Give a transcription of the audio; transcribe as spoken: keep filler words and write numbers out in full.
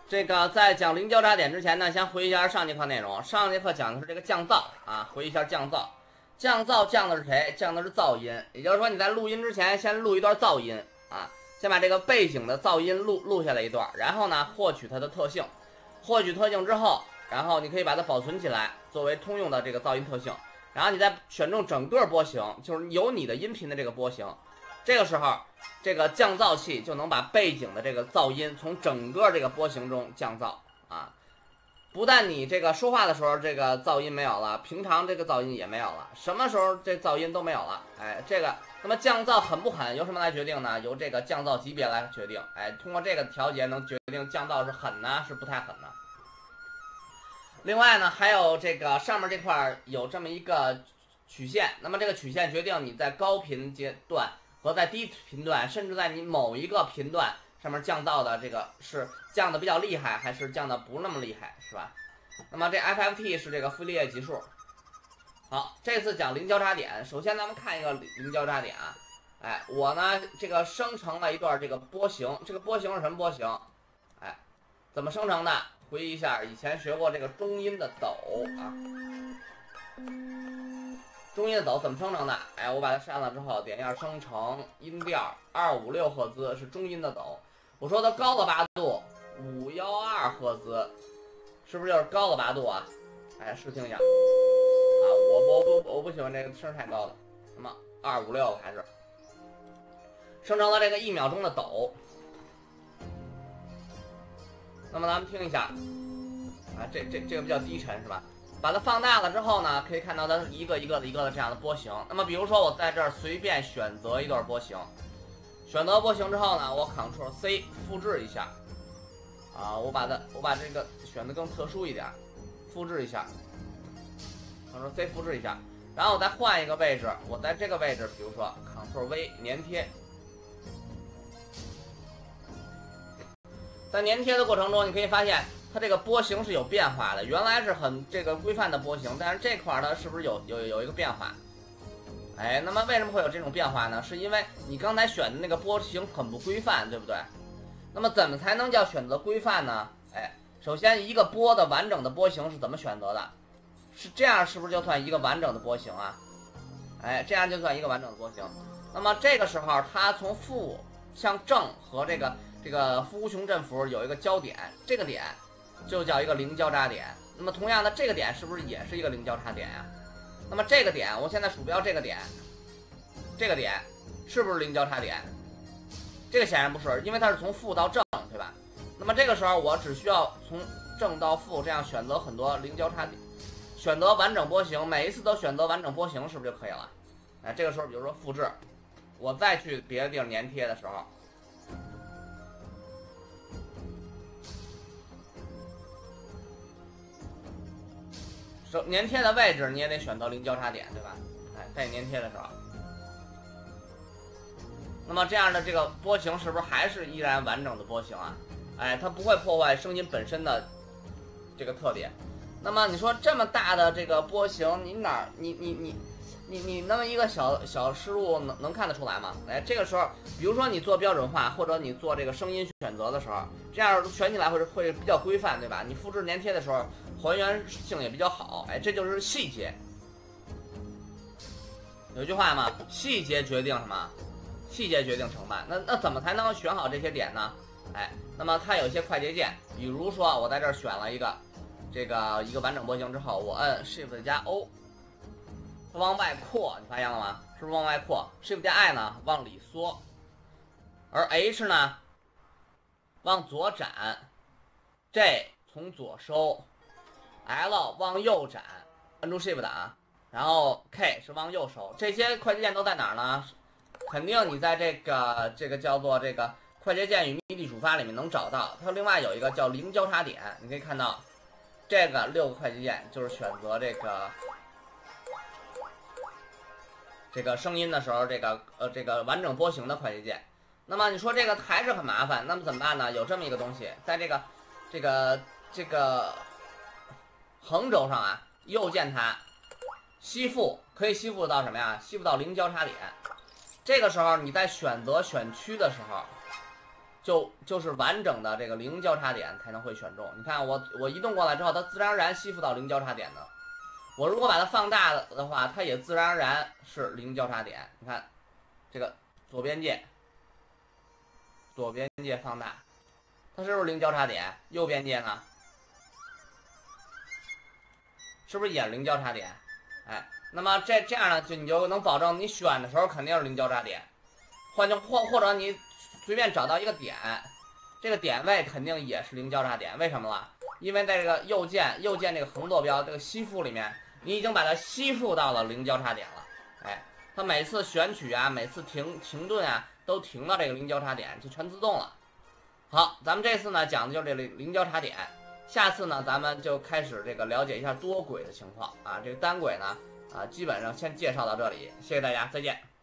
这个在讲零交叉点之前呢，先回忆一下上节课内容。上节课讲的是这个降噪啊，回忆一下降噪。降噪降的是谁？降的是噪音。也就是说，你在录音之前先录一段噪音啊，先把这个背景的噪音录录下来一段，然后呢获取它的特性。获取特性之后，然后你可以把它保存起来，作为通用的这个噪音特性。然后你再选中整个波形，就是有你的音频的这个波形。这个时候，这个降噪器就能把背景的这个噪音从整个这个波形中降噪啊。不但你这个说话的时候这个噪音没有了，平常这个噪音也没有了，什么时候这噪音都没有了。哎，这个那么降噪狠不狠？由什么来决定呢？由这个降噪级别来决定。哎，通过这个调节能决定降噪是狠呢，是不太狠的。另外呢，还有这个上面这块有这么一个曲线，那么这个曲线决定你在高频阶段和在低频段，甚至在你某一个频段上面降噪的这个是降的比较厉害，还是降的不那么厉害，是吧？那么这 F F T 是这个傅立叶级数。好，这次讲零交叉点，首先咱们看一个零交叉点啊。哎，我呢这个生成了一段这个波形，这个波形是什么波形？哎，怎么生成的？回忆一下，以前学过这个中音的抖啊。中音的抖怎么生成的？哎，我把它删了之后，点样生成音调二五六赫兹是中音的抖。我说它高了八度，五一二赫兹，是不是就是高了八度啊？哎，试听一下啊，我我我我不喜欢这个声太高的，那么二五六还是生成了这个一秒钟的抖。那么咱们听一下啊，这这这个比较低沉是吧？把它放大了之后呢，可以看到它是一个一个的一个的这样的波形。那么比如说我在这儿随便选择一段波形，选择波形之后呢，我 Ctrl C 复制一下，啊，我把它我把这个选的更特殊一点，复制一下 ，Ctrl C 复制一下，然后我再换一个位置，我在这个位置，比如说 Ctrl V 粘贴。在粘贴的过程中，你可以发现它这个波形是有变化的，原来是很这个规范的波形，但是这块呢是不是有有有一个变化？哎，那么为什么会有这种变化呢？是因为你刚才选的那个波形很不规范，对不对？那么怎么才能叫选择规范呢？哎，首先一个波的完整的波形是怎么选择的？是这样，是不是就算一个完整的波形啊？哎，这样就算一个完整的波形。那么这个时候它从负向正和这个这个负无穷振幅有一个交点，这个点就叫一个零交叉点。那么同样的，这个点是不是也是一个零交叉点呀？那么这个点，我现在鼠标这个点，这个点是不是零交叉点？这个显然不是，因为它是从负到正，对吧？那么这个时候我只需要从正到负这样选择很多零交叉点，选择完整波形，每一次都选择完整波形，是不是就可以了？哎，这个时候比如说复制，我再去别的地儿粘贴的时候，手粘贴的位置你也得选择零交叉点，对吧？哎，在粘贴的时候，那么这样的这个波形是不是还是依然完整的波形啊？哎，它不会破坏声音本身的这个特点。那么你说这么大的这个波形，你哪儿你你你你你那么一个小小失误能能看得出来吗？哎，这个时候，比如说你做标准化，或者你做这个声音选择的时候，这样选起来会会比较规范，对吧？你复制粘贴的时候，还原性也比较好。哎，这就是细节。有句话嘛，细节决定什么？细节决定成败。那那怎么才能选好这些点呢？哎，那么它有一些快捷键，比如说我在这儿选了一个这个一个完整波形之后，我摁 Shift 加 O， 它往外扩，你发现了吗？是不是往外扩 ？Shift 加 I 呢，往里缩，而 H 呢，往左展 ，J 从左收 ，L 往右展，摁住 Shift 啊，然后 K 是往右收。这些快捷键都在哪儿呢？肯定你在这个这个叫做这个快捷键与密集触发里面能找到。它另外有一个叫零交叉点，你可以看到这个六个快捷键就是选择这个这个声音的时候，这个呃这个完整波形的快捷键。那么你说这个还是很麻烦，那么怎么办呢？有这么一个东西，在这个这个这个横轴上啊，右键它吸附，可以吸附到什么呀？吸附到零交叉点。这个时候你在选择选区的时候， 就就是完整的这个零交叉点才能会选中。你看我我移动过来之后，它自然而然吸附到零交叉点的。我如果把它放大的话，它也自然而然是零交叉点。你看这个左边界，左边界放大，它是不是零交叉点？右边界呢？是不是也是零交叉点？哎，那么这这样呢，就你就能保证你选的时候肯定是零交叉点。换就或或者你随便找到一个点，这个点位肯定也是零交叉点。为什么了？因为在这个右键右键这个横坐标这个吸附里面，你已经把它吸附到了零交叉点了。哎，它每次选取啊，每次停停顿啊，都停到这个零交叉点，就全自动了。好，咱们这次呢讲的就是这个零交叉点。下次呢，咱们就开始这个了解一下多轨的情况啊。这个单轨呢，啊，基本上先介绍到这里，谢谢大家，再见。